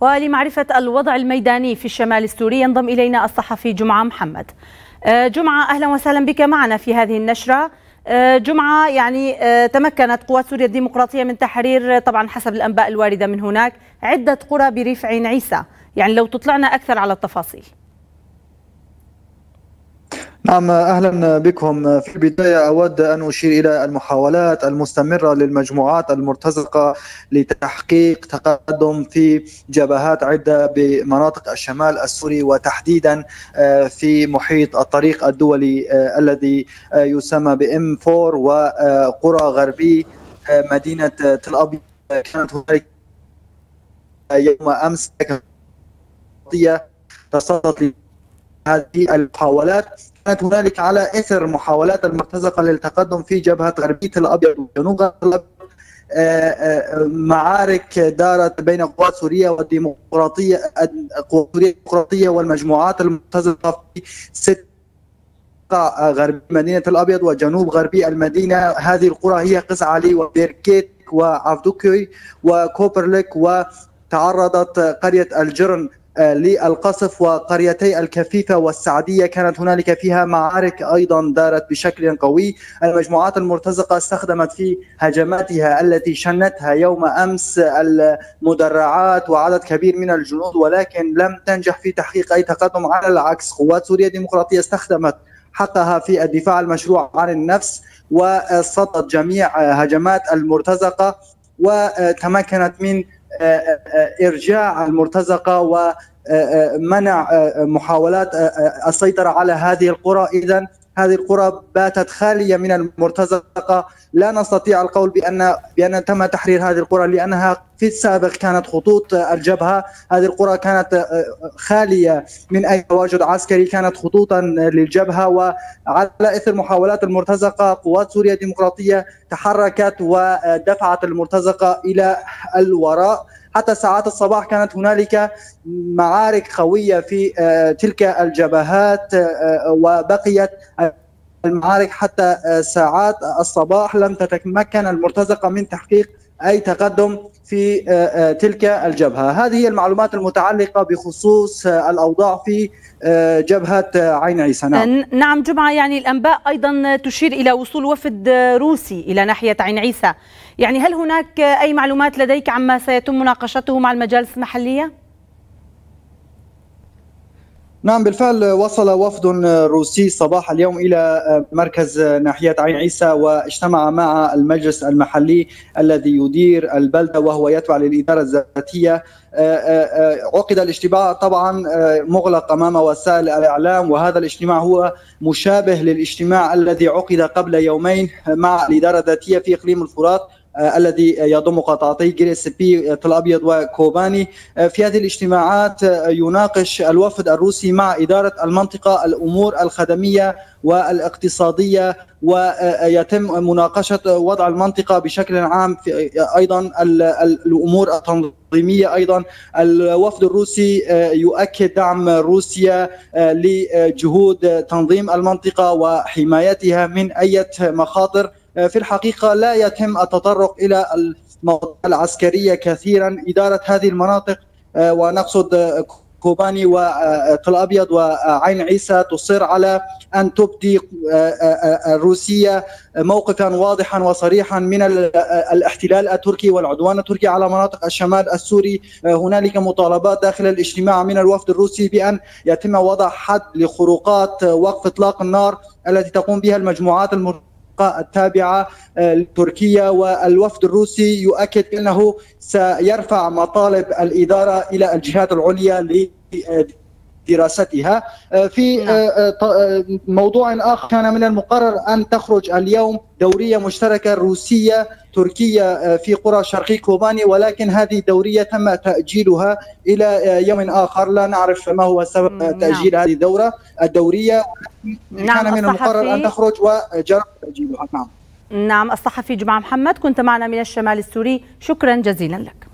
ولمعرفة الوضع الميداني في الشمال السوري ينضم إلينا الصحفي جمعة محمد. جمعة، أهلا وسهلا بك معنا في هذه النشرة. جمعة، يعني تمكنت قوات سوريا الديمقراطية من تحرير طبعا حسب الأنباء الواردة من هناك عدة قرى بريف عين عيسى، يعني لو تطلعنا أكثر على التفاصيل. نعم، أهلا بكم. في البداية أود أن أشير إلى المحاولات المستمرة للمجموعات المرتزقة لتحقيق تقدم في جبهات عدة بمناطق الشمال السوري، وتحديدا في محيط الطريق الدولي الذي يسمى بM4 وقرى غربي مدينة تل أبيض. كانت هناك يوم أمس تصدت هذه المحاولات. كانت هنالك على اثر محاولات المرتزقه للتقدم في جبهه غربيه الابيض وجنوب الابيض معارك دارت بين قوات سوريا والديمقراطيه والمجموعات المرتزقه في 6 غرب مدينه الابيض وجنوب غربي المدينه. هذه القرى هي قزعلي وبيركيت وعفدوكي وكوبرليك، وتعرضت قريه الجرن للقصف، وقريتي الكفيفة والسعدية كانت هنالك فيها معارك أيضا دارت بشكل قوي. المجموعات المرتزقة استخدمت في هجماتها التي شنتها يوم أمس المدرعات وعدد كبير من الجنود، ولكن لم تنجح في تحقيق أي تقدم. على العكس، قوات سوريا الديمقراطية استخدمت حقها في الدفاع المشروع عن النفس وصدت جميع هجمات المرتزقة، وتمكنت من إرجاع المرتزقة ومنع محاولات السيطرة على هذه القرى. إذن هذه القرى باتت خالية من المرتزقة. لا نستطيع القول بأن تم تحرير هذه القرى، لأنها في السابق كانت خطوط الجبهة. هذه القرى كانت خالية من أي تواجد عسكري، كانت خطوطا للجبهة. وعلى إثر محاولات المرتزقة قوات سوريا الديمقراطية تحركت ودفعت المرتزقة إلى الوراء. حتى ساعات الصباح كانت هنالك معارك قوية في تلك الجبهات، وبقيت المعارك حتى ساعات الصباح. لم تتمكن المرتزقة من تحقيق أي تقدم في تلك الجبهة. هذه هي المعلومات المتعلقة بخصوص الأوضاع في جبهة عين عيسى. نعم جمعة، يعني الأنباء أيضا تشير إلى وصول وفد روسي إلى ناحية عين عيسى، يعني هل هناك أي معلومات لديك عما سيتم مناقشته مع المجالس المحلية؟ نعم، بالفعل وصل وفد روسي صباح اليوم إلى مركز ناحية عين عيسى، واجتمع مع المجلس المحلي الذي يدير البلدة وهو يتبع للإدارة الذاتية. عقد الاجتماع طبعا مغلق أمام وسائل الإعلام، وهذا الاجتماع هو مشابه للاجتماع الذي عقد قبل يومين مع الإدارة الذاتية في إقليم الفرات الذي يضم قطاعتي جريس بي تل أبيض وكوباني. في هذه الاجتماعات يناقش الوفد الروسي مع إدارة المنطقة الأمور الخدمية والاقتصادية، ويتم مناقشة وضع المنطقة بشكل عام، أيضا الأمور التنظيمية. أيضا الوفد الروسي يؤكد دعم روسيا لجهود تنظيم المنطقة وحمايتها من أي مخاطر. في الحقيقة لا يتم التطرق إلى المواضيع العسكرية كثيرا. إدارة هذه المناطق ونقصد كوباني وتل أبيض وعين عيسى تصر على أن تبدي روسيا موقفا واضحا وصريحا من الاحتلال التركي والعدوان التركي على مناطق الشمال السوري. هنالك مطالبات داخل الاجتماع من الوفد الروسي بأن يتم وضع حد لخروقات وقف إطلاق النار التي تقوم بها المجموعات التابعة لتركيا. والوفد الروسي يؤكد أنه سيرفع مطالب الإدارة إلى الجهات العليا لدراستها. في موضوع آخر، كان من المقرر أن تخرج اليوم دورية مشتركة روسية تركية في قرى شرقي كوباني، ولكن هذه الدورية تم تأجيلها إلى يوم آخر. لا نعرف ما هو سبب تأجيل هذه الدورية. كان من المقرر أن تخرج وجرى تأجيلها. نعم، الصحفي جمعة محمد كنت معنا من الشمال السوري، شكرا جزيلا لك.